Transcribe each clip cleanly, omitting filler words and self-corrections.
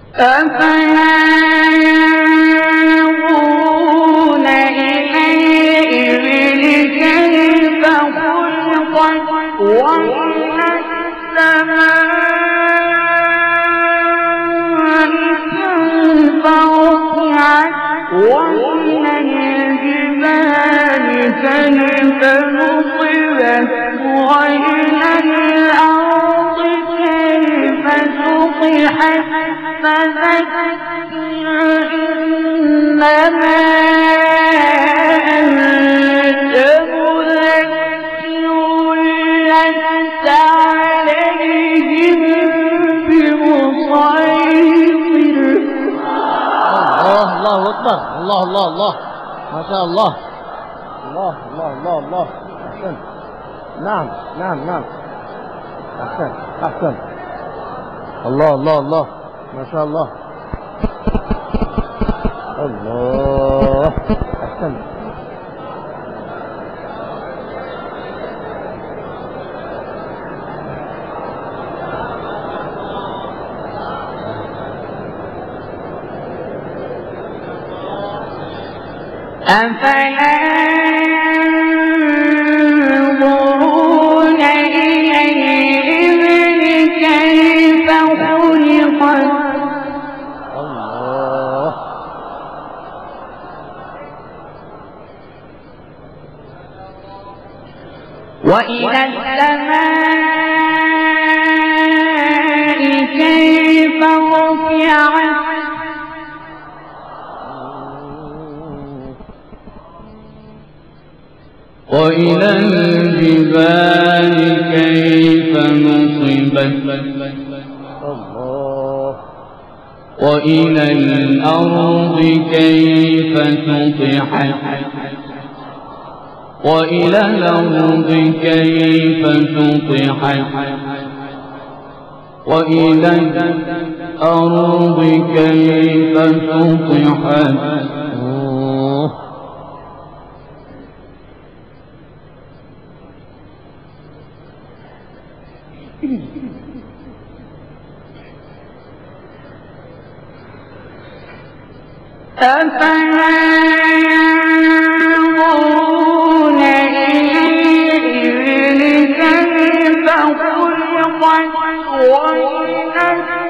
أفلا ينظرون إلى الإبل كيف خلقت وإلى السماء كيف رفعت وإلى الجبال كيف نصبت وإلى الأرض كيف سطحت فذكر إنما أنت مذكر لست عليهم بمسيطر. الله أكبر. الله الله الله ما شاء الله. الله الله الله الله. أحسن. نعم نعم نعم. أحسن أحسن. الله الله الله ما شاء الله. الله أحسن. أفلا ينظرون إلى الإبل كيف خلقت الله وإلى السماء كيف رفعت وإلى الجبال كيف نصبت الله وإلى الأرض كيف سطحت وإلى الأرض كيف سطحت وإلى الأرض كيف سطحت. أفلا ينظرون إلى الإبل كيف خلقت وإلى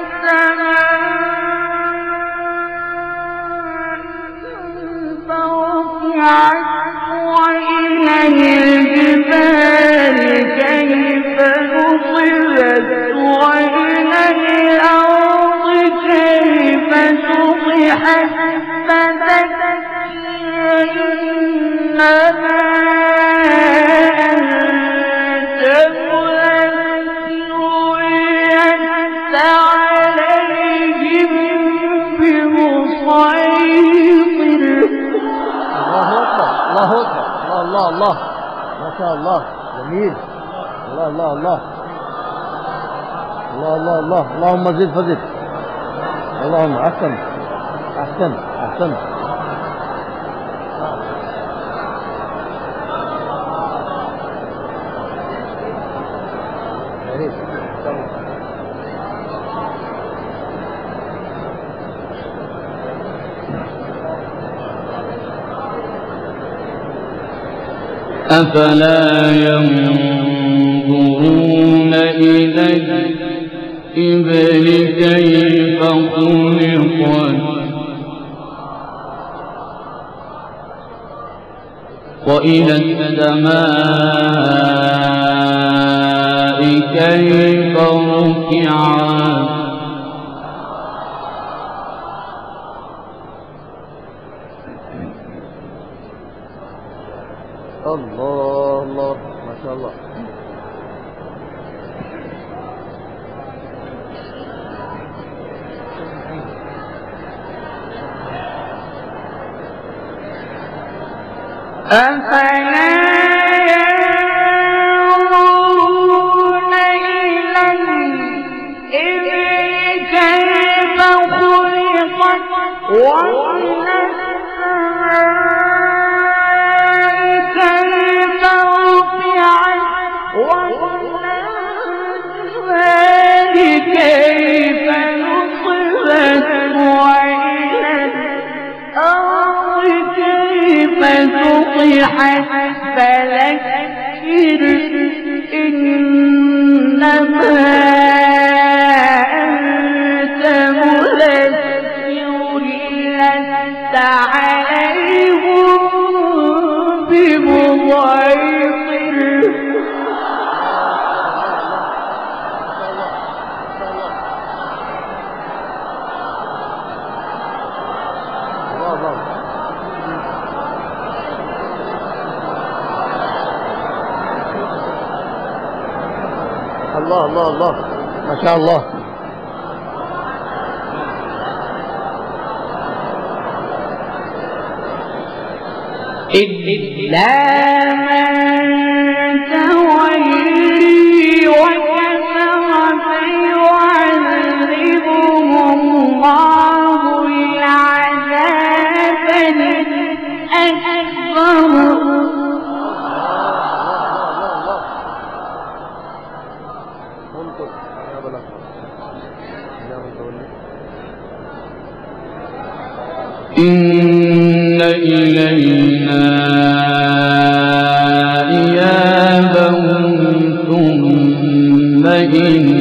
السماء كيف رفعت وإلى الجبال كيف نصبت وإلى الأرض كيف سطحت فذكر إنما أنت مذكر لست عليهم بمسيطر. الله أكبر. الله أكبر. الله الله ما شاء الله. جميل. الله الله الله الله الله الله. اللهم زد فزد. اللهم أحسن أحسن أحسن. أفلا ينظرون إلى الإبل كيف خلقت وإلى السماء كيف رفعت الله الله ما شاء الله. أفلا ينظرون إلى الإبل كيف خلقت وإلى السماء كيف رفعت وإلى الجبال كيف نصبت فذكر إنما أنت مذكر لست عليهم بمسيطر. الله الله الله ما شاء الله. إلا من تولي وكفر فيعذبه الله العذاب الأكبر. إن إلينا إيابهم ثم إن